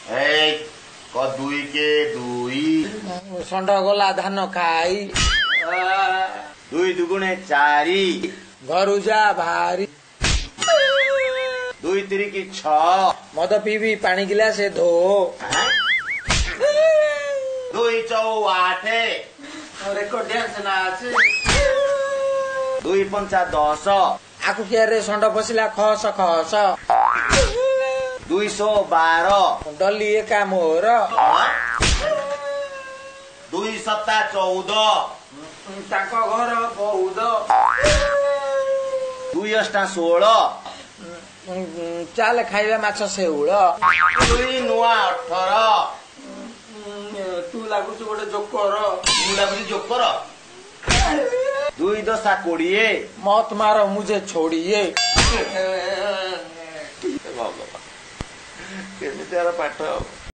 दुई के दुई षंड गला धान खाई दुई दुगुणे चारि घरु जा भारी दुई तिरिकी छ मद पीबी पानी गिलासे धो दुई चौ आठे रेकर्ड डांस नाचे दुई पंचा 10 आकु केरे षंड पसिला खस खस 212 डली एका मोर दुई सत्ता 14 ताको घर बौद दुई अष्टा 16 चाल खाइबा माछ सेउल दुई नुआ 18 तू लागुଛୁ गोटे जोकर ମୁଁ ଲାଗୁଛି ଜୋକର दुई दशा 20 मत मारो मुझे छोड़िए କେମିତି ପାଠ